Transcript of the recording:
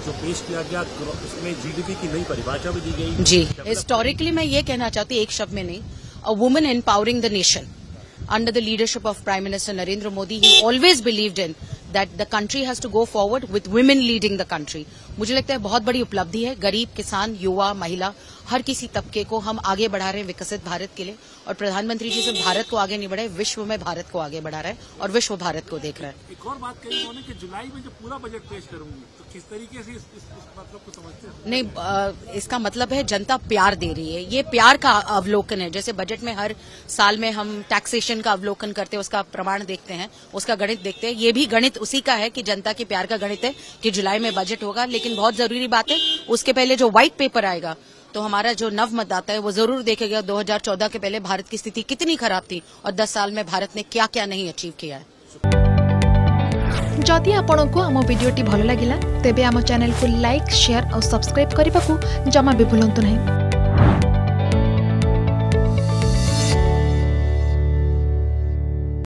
जो पेश किया गया उसमें जीडीपी की नई परिभाषा भी दी गई। जी, हिस्टोरिकली मैं ये कहना चाहती हूँ, एक शब्द में नहीं, a woman empowering the nation under the leadership of Prime Minister Narendra Modi. He always believed in that the country has to go forward with women leading the country. मुझे लगता है बहुत बड़ी उपलब्धि है। गरीब, किसान, युवा, महिला, हर किसी तबके को हम आगे बढ़ा रहे हैं विकसित भारत के लिए। और प्रधानमंत्री जी सिर्फ भारत को आगे नहीं बढ़ाए, विश्व में भारत को आगे बढ़ा रहा है और विश्व भारत को देख रहा है। एक और बात कही उन्होंने कि जुलाई में जो पूरा बजट पेश करूंगी, तो किस तरीके से इस मतलब को समझते हैं? नहीं, इसका मतलब है जनता प्यार दे रही है। ये प्यार का अवलोकन है। जैसे बजट में हर साल में हम टैक्सेशन का अवलोकन करते हैं, उसका प्रमाण देखते हैं, उसका गणित देखते हैं। ये भी गणित उसी का है कि जनता के प्यार का गणित है कि जुलाई में बजट होगा। लेकिन बहुत जरूरी बात है, उसके पहले जो व्हाइट पेपर आएगा तो हमारा जो नव मतदाता है वो जरूर देखेगा 2014 के पहले भारत की स्थिति कितनी खराब थी और 10 साल में भारत ने क्या क्या नहीं अचीव किया है। जदि आपंक आम भिडी भल लगा तेब आम चैनल को लाइक, शेयर और सब्सक्राइब करने को जमा भी भूलु नहीं।